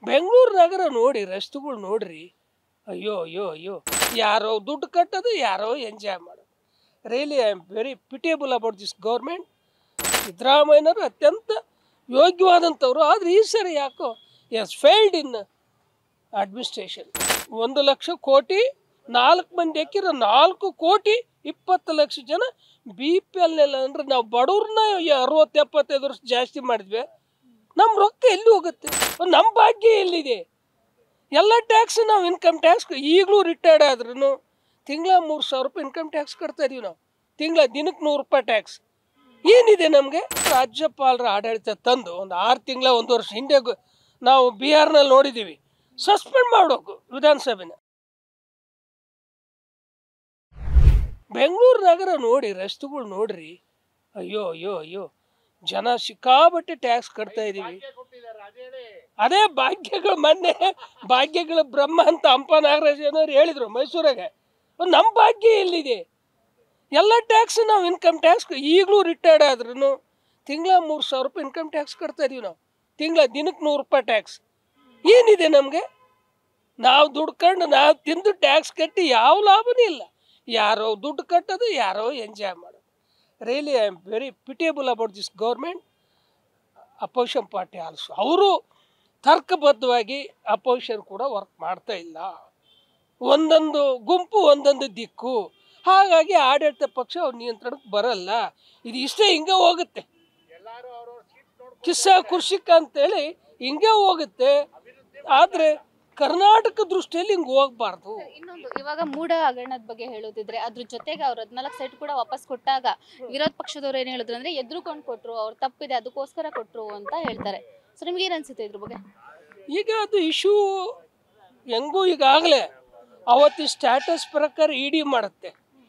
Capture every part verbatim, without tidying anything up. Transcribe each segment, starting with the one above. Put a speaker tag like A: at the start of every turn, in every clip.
A: ಬೆಂಗಳೂರು ನಗರ ನೋಡಿ, ರಸ್ತೆಗಳು ನೋಡ್ರಿ, ಅಯ್ಯೋ ಅಯ್ಯೋ ಅಯ್ಯೋ, ಯಾರೋ ದುಡ್ಡು ಕಟ್ಟೋದು, ಯಾರೋ ಎಂಜಾಯ್ ಮಾಡೋದು. Really I am very pitiable about this government. ಸಿದ್ದರಾಮಯ್ಯನವರು ಅತ್ಯಂತ ಯೋಗ್ಯವಾದಂಥವ್ರು, ಆದರೆ ಈ ಸರಿ ಯಾಕೋ ಎಸ್ ಫೇಲ್ಡ್ ಇನ್ ಅಡ್ಮಿನಿಸ್ಟ್ರೇಷನ್. ಒಂದು ಲಕ್ಷ ಕೋಟಿ ನಾಲ್ಕು ಮಂದಿ ಹಾಕಿರೋ ನಾಲ್ಕು ಕೋಟಿ ಇಪ್ಪತ್ತು ಲಕ್ಷ ಜನ ಬಿ ಪಿ ಎಲ್ನೆಲ್ಲ ಅಂದರೆ ನಾವು ಬಡವ್ರನ್ನ ಅರವತ್ತು ಎಪ್ಪತ್ತೈದು ವರ್ಷ ಜಾಸ್ತಿ ಮಾಡಿದ್ವಿ. ನಮ್ಮ ರೊಕ್ಕ ಎಲ್ಲಿ ಹೋಗುತ್ತೆ? ನಮ್ಮ ಭಾಗ್ಯ ಎಲ್ಲಿದೆ? ಎಲ್ಲ ಟ್ಯಾಕ್ಸ್ ನಾವು ಇನ್ಕಮ್ ಟ್ಯಾಕ್ಸ್ ಈಗಲೂ ರಿಟೈರ್ಡ್ ಆದ್ರೂ ತಿಂಗಳ ಮೂರು ಸಾವಿರ ರೂಪಾಯಿ ಇನ್ಕಮ್ ಟ್ಯಾಕ್ಸ್ ಕಟ್ತಾ ಇದೀವಿ ನಾವು. ತಿಂಗಳ ದಿನಕ್ಕೆ ನೂರು ರೂಪಾಯಿ ಟ್ಯಾಕ್ಸ್ ಏನಿದೆ ನಮಗೆ? ರಾಜ್ಯಪಾಲರ ಆಡಳಿತ ತಂದು ಒಂದು ಆರು ತಿಂಗಳ ಒಂದು ವರ್ಷ ಹಿಂದೆ ನಾವು ಬಿಹಾರ್ನಲ್ಲಿ ನೋಡಿದ್ದೀವಿ, ಸಸ್ಪೆಂಡ್ ಮಾಡಬೇಕು ವಿಧಾನಸಭೆನ. ಬೆಂಗಳೂರು ನಗರ ನೋಡಿ, ರಸ್ತೆಗಳು ನೋಡ್ರಿ, ಅಯ್ಯೋ ಅಯ್ಯೋ ಅಯ್ಯೋ, ಜನ ಸಿಕ್ಕಾಬಟ್ಟೆ ಟ್ಯಾಕ್ಸ್ ಕಟ್ತಾ ಇದೀವಿ. ಅದೇ ಭಾಗ್ಯಗಳು, ಮೊನ್ನೆ ಭಾಗ್ಯಗಳ ಬ್ರಹ್ಮ ಅಂತ ಹಂಪ ನಾಗರಾಜನವ್ರು ಹೇಳಿದ್ರು ಮೈಸೂರಾಗ. ನಮ್ಮ ಭಾಗ್ಯ ಎಲ್ಲಿದೆ? ಎಲ್ಲ ಟ್ಯಾಕ್ಸ್ ನಾವು ಇನ್ಕಮ್ ಟ್ಯಾಕ್ಸ್ ಈಗಲೂ ರಿಟೈರ್ಡ್ ಆದ್ರೂ ತಿಂಗಳ ಮೂರು ಸಾವಿರ ರೂಪಾಯಿ ಇನ್ಕಮ್ ಟ್ಯಾಕ್ಸ್ ಕಟ್ತಾ ಇದೀವಿ ನಾವು. ತಿಂಗಳ ದಿನಕ್ಕೆ ನೂರು ರೂಪಾಯಿ ಟ್ಯಾಕ್ಸ್ ಏನಿದೆ ನಮಗೆ? ನಾವು ದುಡ್ಕೊಂಡು ನಾವು ತಿಂದು ಟ್ಯಾಕ್ಸ್ ಕಟ್ಟಿ ಯಾವ ಲಾಭನೇ ಇಲ್ಲ. ಯಾರೋ ದುಡ್ಡು ಕಟ್ಟೋದು, ಯಾರೋ ಎಂಜಾಯ್ ಮಾಡೋದು. Really I am very pitiable about this government. Opposition party also ಅವರು ತರ್ಕಬದ್ಧವಾಗಿ ಅಪೋಸಿಷನ್ ಕೂಡ ವರ್ಕ್ ಮಾಡ್ತಾ ಇಲ್ಲ. ಒಂದೊಂದು ಗುಂಪು ಒಂದೊಂದು ದಿಕ್ಕು, ಹಾಗಾಗಿ ಆಡಳಿತ ಪಕ್ಷ ಅವ್ರ ನಿಯಂತ್ರಣಕ್ಕೆ ಬರಲ್ಲ. ಇದು ಇಷ್ಟೇ ಹಿಂಗೆ ಹೋಗುತ್ತೆ, ಕಿಸ್ಸ ಕುರ್ಷಿಕ ಅಂತೇಳಿ ಹಿಂಗೆ ಹೋಗುತ್ತೆ. ಆದರೆ ಕರ್ನಾಟಕ ದೃಷ್ಟಿಯಲ್ಲಿ ಹಿಂಗೆ ಹೋಗ್ಬಾರ್ದು.
B: ಇನ್ನೊಂದು, ಇವಾಗ ಮೂಢ ಹಗರಣದ ಬಗ್ಗೆ ಹೇಳೋದಿದ್ರೆ ಅದ್ರ ಜೊತೆಗೆ ಅವ್ರು ಹದಿನಾಲ್ಕು ಸೆಟ್ ಕೂಡ ವಾಪಸ್ ಕೊಟ್ಟಾಗ ವಿರೋಧ ಪಕ್ಷದವ್ರು ಏನ್ ಹೇಳಿದ್ರು ಅಂದ್ರೆ ಎದ್ರುಕೊಂಡು ಕೊಟ್ರು, ಅವ್ರು ತಪ್ಪಿದೆ ಅದಕ್ಕೋಸ್ಕರ ಕೊಟ್ರು ಅಂತ ಹೇಳ್ತಾರೆ. ಸೊ ನಿಮ್ಗೆ ಏನ್ ಅನ್ಸುತ್ತೆ ಇದ್ರ ಬಗ್ಗೆ?
A: ಈಗ ಅದು ಇಶ್ಯೂ ಹೆಂಗೂ ಈಗಾಗಲೇ ಅವತ್ತಿನ ಸ್ಟ್ಯಾಟಸ್ ಪ್ರಕಾರ ಇ ಡಿ ಮಾಡುತ್ತೆ,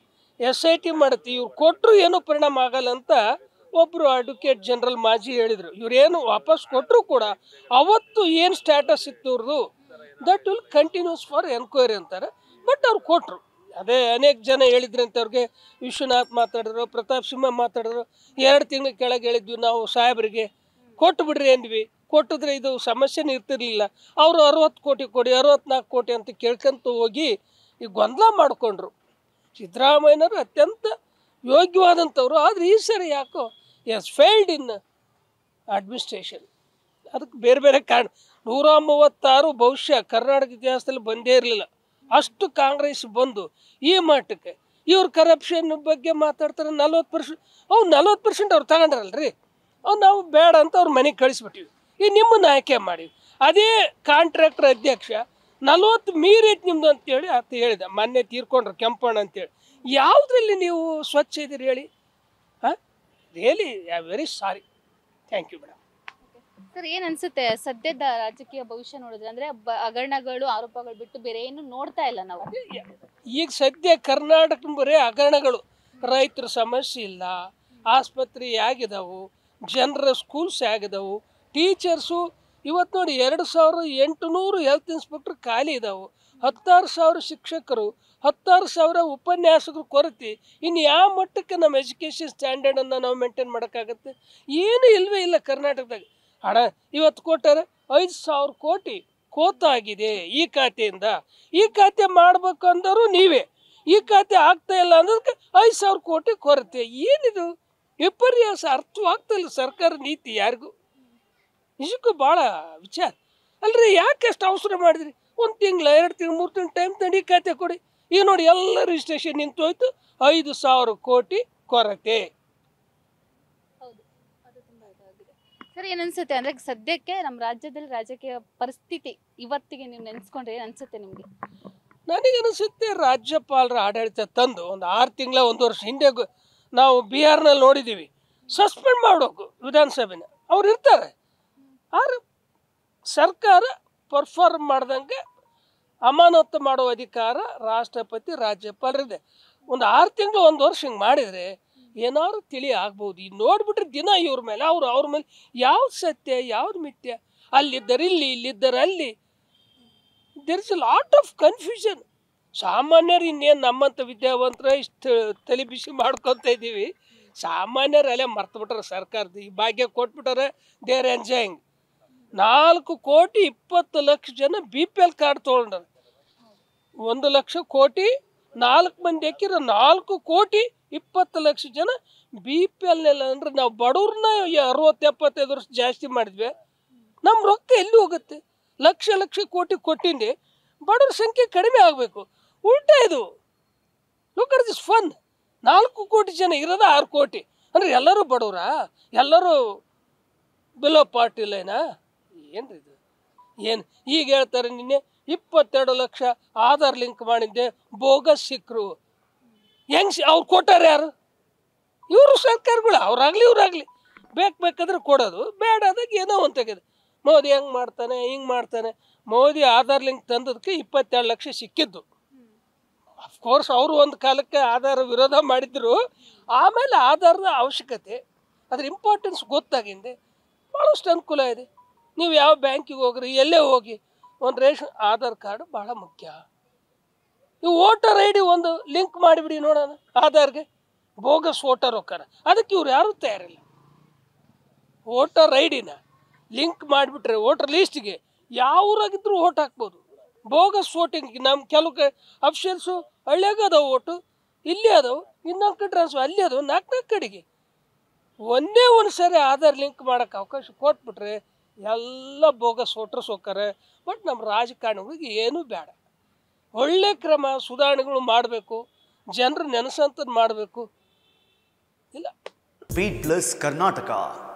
A: ಎಸ್ ಐ ಟಿ ಮಾಡುತ್ತೆ. ಇವ್ರು ಕೊಟ್ಟರು ಏನೂ ಪರಿಣಾಮ ಆಗಲ್ಲ ಅಂತ ಒಬ್ಬರು ಅಡ್ವೊಕೇಟ್ ಜನರಲ್ ಮಾಜಿ ಹೇಳಿದರು. ಇವ್ರೇನು ವಾಪಸ್ ಕೊಟ್ಟರು ಕೂಡ ಅವತ್ತು ಏನು ಸ್ಟ್ಯಾಟಸ್ ಇತ್ತು ಇವ್ರದ್ದು, that will continues for enquiry ಅಂತಾರೆ. ಬಟ್ ಅವ್ರು ಕೊಟ್ಟರು. ಅದೇ ಅನೇಕ ಜನ ಹೇಳಿದ್ರಂತೆ ಅವ್ರಿಗೆ. ವಿಶ್ವನಾಥ್ ಮಾತಾಡಿದ್ರು, ಪ್ರತಾಪ್ ಸಿಂಹ ಮಾತಾಡಿದ್ರು. ಎರಡು ತಿಂಗಳ ಕೆಳಗೆ ಹೇಳಿದ್ವಿ ನಾವು ಸಾಹೇಬರಿಗೆ, ಕೊಟ್ಟು ಬಿಡ್ರಿ ಅಂದ್ವಿ. ಕೊಟ್ಟಿದ್ರೆ ಇದು ಸಮಸ್ಯೆನೇ ಇರ್ತಿರ್ಲಿಲ್ಲ. ಅವರು ಅರವತ್ತು ಕೋಟಿ ಕೊಡಿ, ಅರವತ್ನಾಲ್ಕು ಕೋಟಿ ಅಂತ ಕೇಳ್ಕೊಂತ ಹೋಗಿ ಈಗ ಗೊಂದಲ ಮಾಡಿಕೊಂಡ್ರು. ಸಿದ್ದರಾಮಯ್ಯನವರು ಅತ್ಯಂತ ಯೋಗ್ಯವಾದಂಥವ್ರು, ಆದರೆ ಈ ಸರಿ ಯಾಕೋ ಎಸ್ ಫೇಲ್ಡ್ ಇನ್ ಅಡ್ಮಿನಿಸ್ಟ್ರೇಷನ್. ಅದಕ್ಕೆ ಬೇರೆ ಬೇರೆ ಕಾರಣ. ನೂರ ಮೂವತ್ತಾರು ಬಹುಶಃ ಕರ್ನಾಟಕ ಇತಿಹಾಸದಲ್ಲಿ ಬಂದೇ ಇರಲಿಲ್ಲ ಅಷ್ಟು ಕಾಂಗ್ರೆಸ್ ಬಂದು ಈ ಮಟ್ಟಕ್ಕೆ. ಇವ್ರು ಕರಪ್ಷನ್ ಬಗ್ಗೆ ಮಾತಾಡ್ತಾರೆ. ನಲ್ವತ್ತು ಪರ್ಸೆಂಟ್ ಅವ್ರು ನಲ್ವತ್ತು ಪರ್ಸೆಂಟ್ ಅವ್ರು ತಗೊಂಡ್ರಲ್ರಿ, ಅವ್ರು ನಾವು ಬೇಡ ಅಂತ ಅವ್ರ ಮನೆಗೆ ಕಳಿಸ್ಬಿಟ್ಟಿವಿ. ಈ ನಿಮ್ಮನ್ನು ಆಯ್ಕೆ ಮಾಡಿವಿ. ಅದೇ ಕಾಂಟ್ರಾಕ್ಟರ್ ಅಧ್ಯಕ್ಷ ನಲ್ವತ್ತು ಮೀರೈತೆ ನಿಮ್ಮದು ಅಂತೇಳಿ ಆತ ಹೇಳಿದ. ಮೊನ್ನೆ ತೀರ್ಕೊಂಡ್ರು ಕೆಂಪಣ್ಣ ಅಂತೇಳಿ. ಯಾವುದ್ರಲ್ಲಿ ನೀವು ಸ್ವಚ್ಛ ಇದ್ದೀರಿ ಹೇಳಿ? ಹಾಂ, really I am very sorry. Thank you madam.
B: Sir, ಏನ್ ಅನ್ಸುತ್ತೆ ಸದ್ಯದ ರಾಜಕೀಯ ಭವಿಷ್ಯ ನೋಡಿದ್ರೆ? ಅಂದ್ರೆ ಹಗರಣಗಳು, ಆರೋಪಗಳು ಬಿಟ್ಟು ಬೇರೆ ಏನು ನೋಡ್ತಾ ಇಲ್ಲ ನಾವು.
A: ಈಗ ಸದ್ಯ ಕರ್ನಾಟಕ ಬರೀ ಹಗರಣಗಳು. ರೈತರ ಸಮಸ್ಯೆ ಇಲ್ಲ, ಆಸ್ಪತ್ರೆ ಆಗಿದಾವು, ಜನರ ಸ್ಕೂಲ್ಸ್ ಆಗಿದಾವು, ಟೀಚರ್ಸು ಇವತ್ತು ನೋಡಿ ಎರಡು ಸಾವಿರದ ಎಂಟುನೂರು ಹೆಲ್ತ್ ಇನ್ಸ್ಪೆಕ್ಟರ್ ಖಾಲಿ ಇದಾವೆ, ಹತ್ತಾರು ಸಾವಿರ ಶಿಕ್ಷಕರು, ಹತ್ತಾರು ಸಾವಿರ ಉಪನ್ಯಾಸಕರು ಕೊರತೆ. ಇನ್ನು ಯಾವ ಮಟ್ಟಕ್ಕೆ ನಮ್ಮ ಎಜುಕೇಷನ್ ಸ್ಟ್ಯಾಂಡರ್ಡನ್ನು ನಾವು ಮೇಂಟೈನ್ ಮಾಡೋಕ್ಕಾಗತ್ತೆ? ಏನೂ ಇಲ್ಲವೇ ಇಲ್ಲ ಕರ್ನಾಟಕದಾಗ. ಹಣ ಇವತ್ತು ಕೊಟ್ಟರೆ ಐದು ಸಾವಿರ ಕೋಟಿ ಕೋತಾಗಿದೆ ಈ ಖಾತೆಯಿಂದ. ಈ ಖಾತೆ ಮಾಡ್ಬೇಕು ಅಂದರೂ ನೀವೇ, ಈ ಖಾತೆ ಆಗ್ತಾ ಇಲ್ಲ ಅನ್ನೋದಕ್ಕೆ ಐದು ಸಾವಿರ ಕೋಟಿ ಕೊರತೆ. ಏನಿದು ವಿಪರ್ಯಾಸ? ಅರ್ಥವಾಗ್ತಾ ಇಲ್ಲ ಸರ್ಕಾರ ನೀತಿ ಯಾರಿಗೂ. ನಿಜಕ್ಕೂ ಭಾಳ ವಿಚಾರ ಅಲ್ರಿ. ಯಾಕೆ ಅಷ್ಟು ಅವಸರ ಮಾಡಿದ್ರಿ? ಒಂದು ತಿಂಗಳ, ಎರಡು ತಿಂಗಳು, ಮೂರು ತಿಂಗಳು ಟೈಮ್ ತಗೊಂಡು ಈ ಖಾತೆ ಕೊಡಿ. ಈಗ ನೋಡಿ ಎಲ್ಲ ರಿಜಿಸ್ಟ್ರೇಷನ್ ನಿಂತು ಹೋಯ್ತು, ಐದು ಸಾವಿರ ಕೋಟಿ ಕೊರತೆ.
B: ಸರ್, ಏನ್ ಅನ್ಸುತ್ತೆ ಅಂದ್ರೆ ಸದ್ಯಕ್ಕೆ ನಮ್ಮ ರಾಜ್ಯದಲ್ಲಿ ರಾಜಕೀಯ ಪರಿಸ್ಥಿತಿ ಇವತ್ತಿಗೆ ನೀವು ನೆನ್ಸ್ಕೊಂಡ್ರೆ ಏನ್ ಅನ್ಸುತ್ತೆ ನಿಮ್ಗೆ?
A: ನನಗನ್ನಿಸುತ್ತೆ ರಾಜ್ಯಪಾಲರ ಆಡಳಿತ ತಂದು ಒಂದು ಆರು ತಿಂಗಳ ಒಂದು ವರ್ಷ ಹಿಂದೆ ನಾವು ಬಿಹಾರ್ನಲ್ಲಿ ನೋಡಿದ್ದೀವಿ, ಸಸ್ಪೆಂಡ್ ಮಾಡಬೇಕು ವಿಧಾನಸಭೆನ. ಅವ್ರು ಇರ್ತಾರೆ, ಆದ್ರೆ ಸರ್ಕಾರ ಪರ್ಫಾರ್ಮ್ ಮಾಡ್ದಂಗೆ ಅಮಾನತು ಮಾಡೋ ಅಧಿಕಾರ ರಾಷ್ಟ್ರಪತಿ ರಾಜ್ಯಪಾಲರಿದೆ. ಒಂದು ಆರು ತಿಂಗಳು ಒಂದು ವರ್ಷ ಹಿಂಗೆ ಮಾಡಿದರೆ ಏನಾದ್ರು ತಿಳಿ ಆಗ್ಬೋದು. ಈಗ ನೋಡಿಬಿಟ್ರೆ ದಿನ ಇವ್ರ ಮೇಲೆ ಅವ್ರು ಅವ್ರ ಮೇಲೆ ಯಾವ್ದು ಸತ್ಯ ಯಾವ್ದು ಮಿಥ್ಯ, ಅಲ್ಲಿದ್ದರೆ ಇಲ್ಲಿ, ಇಲ್ಲಿದ್ದರೆ ಅಲ್ಲಿ. There is a lot of confusion. ಸಾಮಾನ್ಯರು ಇನ್ನೇನು ನಮ್ಮಂಥ ವಿದ್ಯಾವಂತರ ಇಷ್ಟು ತಲೆ ಬಿಸಿ ಮಾಡ್ಕೊತ ಇದ್ದೀವಿ. ಸಾಮಾನ್ಯರು ಅಲ್ಲೇ ಮರ್ತು ಬಿಟ್ರೆ ಸರ್ಕಾರದ ಈ ಭಾಗ್ಯ ಕೊಟ್ಬಿಟ್ಟಾರೆ, ದೇರ್ ಎಂಜಾಯಿಂಗ್. ನಾಲ್ಕು ಕೋಟಿ ಇಪ್ಪತ್ತು ಲಕ್ಷ ಜನ ಬಿ ಪಿ ಎಲ್ ಕಾರ್ಡ್ ತೊಗೊಂಡ್ರ. ಒಂದು ಲಕ್ಷ ಕೋಟಿ ನಾಲ್ಕು ಮಂದಿ ಹಾಕಿರ ನಾಲ್ಕು ಕೋಟಿ ಇಪ್ಪತ್ತು ಲಕ್ಷ ಜನ ಬಿ ಪಿ ಎಲ್ ಎಲ್ಲ. ಅಂದ್ರೆ ನಾವು ಬಡವ್ರನ್ನ ಅರವತ್ತು ಎಪ್ಪತ್ತೈದು ವರ್ಷ ಜಾಸ್ತಿ ಮಾಡಿದ್ವಿ, ನಮ್ಮ ರೊಕ್ಕ ಎಲ್ಲಿ ಹೋಗುತ್ತೆ? ಲಕ್ಷ ಲಕ್ಷ ಕೋಟಿ ಕೊಟ್ಟಿಂದೆ ಬಡವ್ರ ಸಂಖ್ಯೆ ಕಡಿಮೆ ಆಗಬೇಕು. ಉಲ್ಟಾ ಇದು. Look at this fun. ನಾಲ್ಕು ಕೋಟಿ ಜನ ಇರೋದ ಆರು ಕೋಟಿ ಅಂದ್ರೆ ಎಲ್ಲರೂ ಬಡವ್ರ, ಎಲ್ಲರೂ ಬಿಲೋ ಪಾರ್ಟಿ ಲೈನಾ? ಏನ್ರಿ ಇದು? ಏನು ಈಗ ಹೇಳ್ತಾರೆ ನಿನ್ನೆ ಇಪ್ಪತ್ತೆರಡು ಲಕ್ಷ ಆಧಾರ್ ಲಿಂಕ್ ಮಾಡಿದ್ದೆ ಬೋಗಸ್ ಸಿಕ್ಕರು. ಹೆಂಗ್ ಅವ್ರು ಕೊಟ್ಟಾರ ಯಾರು? ಇವರು ಸರ್ಕಾರಗಳು, ಅವ್ರಾಗ್ಲಿ ಇವ್ರಾಗ್ಲಿ ಬೇಕು ಬೇಕಾದ್ರೆ ಕೊಡೋದು, ಬೇಡ ಆದಾಗ ಏನೋ ಒಂದು ತೆಗೆದು. ಮೋದಿ ಹೆಂಗೆ ಮಾಡ್ತಾನೆ, ಹಿಂಗೆ ಮಾಡ್ತಾನೆ. ಮೋದಿ ಆಧಾರ್ ಲಿಂಕ್ ತಂದದಕ್ಕೆ ಇಪ್ಪತ್ತೆರಡು ಲಕ್ಷ ಸಿಕ್ಕಿದ್ದು. ಅಫ್ಕೋರ್ಸ್ ಅವರು ಒಂದು ಕಾಲಕ್ಕೆ ಆಧಾರ ವಿರೋಧ ಮಾಡಿದ್ರು. ಆಮೇಲೆ ಆಧಾರದ ಅವಶ್ಯಕತೆ, ಅದ್ರ ಇಂಪಾರ್ಟೆನ್ಸ್ ಗೊತ್ತಾಗಿಂದೆ ಭಾಳಷ್ಟು ಅನುಕೂಲ ಇದೆ. ನೀವು ಯಾವ ಬ್ಯಾಂಕಿಗೆ ಹೋಗ್ರಿ, ಎಲ್ಲೇ ಹೋಗಿ ಒಂದು ರೇಷನ್ ಆಧಾರ್ ಕಾರ್ಡ್ ಭಾಳ ಮುಖ್ಯ. ನೀವು ವೋಟರ್ ಐ ಡಿ ಒಂದು ಲಿಂಕ್ ಮಾಡಿಬಿಡಿ ನೋಡೋಣ ಆಧಾರ್ಗೆ. ಬೋಗಸ್ ವೋಟರ್ ಹೋಗ್ತಾರ, ಅದಕ್ಕೆ ಇವ್ರು ಯಾರೂ ತಯಾರಿಲ್ಲ. ವೋಟರ್ ಐ ಡಿನ ಲಿಂಕ್ ಮಾಡಿಬಿಟ್ರೆ ವೋಟರ್ ಲೀಸ್ಟ್ಗೆ ಯಾವ್ರಾಗಿದ್ರು ಓಟ್ ಹಾಕ್ಬೋದು. ಬೋಗಸ್ ವೋಟಿಂಗ್ ನಮ್ಮ ಕೆಲವು ಅಫಿಷಿಯಲ್ಸು ಹಳ್ಳಿಯಾಗ ಅದಾವೆ, ಓಟು ಇಲ್ಲಿ ಅದಾವೆ, ಇನ್ನೊಂದು ಕಡೆ ಟ್ರಾನ್ಸ್ಫರ್ ಅಲ್ಲಿ ಅದಾವೆ, ನಾಲ್ಕು ನಾಲ್ಕು ಕಡೆಗೆ. ಒಂದೇ ಒಂದು ಸರಿ ಆಧಾರ್ ಲಿಂಕ್ ಮಾಡೋಕ್ಕೆ ಅವಕಾಶ ಕೊಟ್ಬಿಟ್ರೆ ಎಲ್ಲ ಬೋಗಸ್ ವೋಟರ್ಸ್ ಹೋಗ್ತಾರೆ. ಬಟ್ ನಮ್ಮ ರಾಜಕಾರಣಿಗಳಿಗೆ ಏನೂ ಬೇಡ. ಒಳ್ಳೆ ಕ್ರಮ ಸುಧಾರಣೆಗಳು ಮಾಡಬೇಕು, ಜನರು ನೆನೆಸಂಥದ್ದು ಮಾಡಬೇಕು. ಇಲ್ಲ
C: ಬೀಟ್ ಪ್ಲಸ್ ಕರ್ನಾಟಕ.